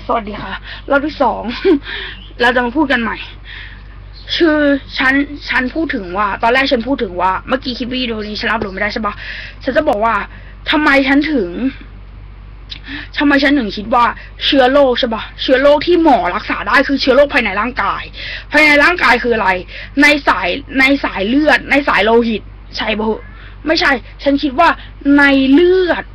สวัสดีค่ะรอบที่สอง เราจะมาพูดกันใหม่คือฉันพูดถึงว่าตอนแรกฉันพูดถึงว่าเมื่อกี้คลิปวิดีโอนี้ฉันรับหรือไม่ได้ใช่ปะฉันจะบอกว่าทำไมฉันถึงคิดว่าเชื้อโรคใช่ปะเชื้อโรคที่หมอรักษาได้คือเชื้อโรคภายในร่างกายภายในร่างกายคืออะไรในสายเลือดในสายโลหิตใช่ปะไม่ใช่ฉันคิดว่าในเลือด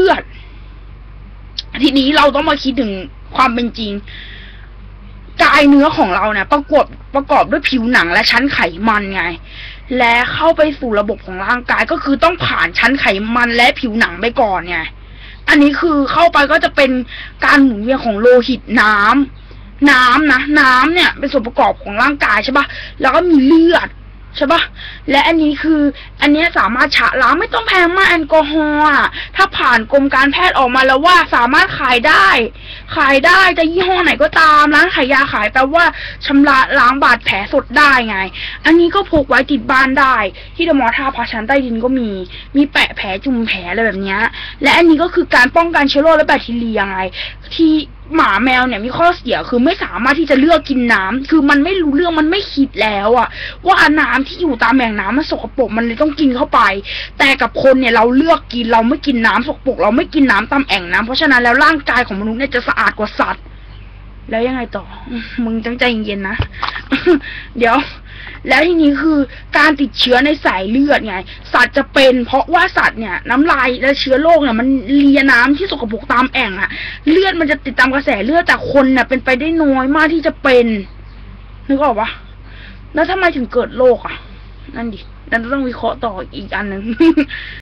ทีนี้เราต้องมาคิดถึงความเป็นจริงกายเนื้อของเราเนี่ยประกอบด้วยผิวหนังและชั้นไขมันไงและเข้าไปสู่ระบบของร่างกายก็คือต้องผ่านชั้นไขมันและผิวหนังไปก่อนไงอันนี้คือเข้าไปก็จะเป็นการหมุนเวียนของโลหิตน้ำเนี่ยเป็นส่วนประกอบของร่างกายใช่ปะแล้วก็มีเลือดใช่ปะและอันนี้สามารถชะล้างไม่ต้องแพงมากแอลกอฮอล์ถ้าผ่านกรมการแพทย์ออกมาแล้วว่าสามารถขายได้จะยี่ห้อไหนก็ตามร้านขายยาขายแปลว่าชำระล้างบาดแผลสดได้ไงอันนี้ก็พกไว้ติดบ้านได้ที่เดอะมอลล์ท่าพระชั้นใต้ดินก็มีแปะแผลจุ่มแผลอะไรแบบนี้และอันนี้ก็คือการป้องกันเชื้อโรคและแบคทีเรียไงที่หมาแมวเนี่ยมีข้อเสียคือไม่สามารถที่จะเลือกกินน้ำคือมันไม่รู้เรื่องมันไม่คิดแล้วว่าน้ำที่อยู่ตามแหล่งน้ำมันสกปรกมันเลยต้องกินเข้าไปแต่กับคนเนี่ยเราเลือกกินเราไม่กินน้ำสกปรกเราไม่กินน้ำตามแอ่งน้ำเพราะฉะนั้นแล้วร่างกายของมนุษย์เนี่ยจะสะอาดกว่าสัตว์แล้วยังไงต่อมึงตั้งใจเย็นๆนะเดี๋ยวแล้วทีนี้คือการติดเชื้อในสายเลือดไงสัตว์จะเป็นเพราะว่าสัตว์เนี่ยน้ำลายและเชื้อโรคเนี่ยมันเลียน้ำที่สกปรกตามแอ่งเลือดมันจะติดตามกระแสเลือดแต่คนเนี่ยเป็นไปได้น้อยมากที่จะเป็นนึกออกปะแล้วทำไมถึงเกิดโรคนั่นดินั่นต้องวิเคราะห์ต่ออีกอันหนึ่ง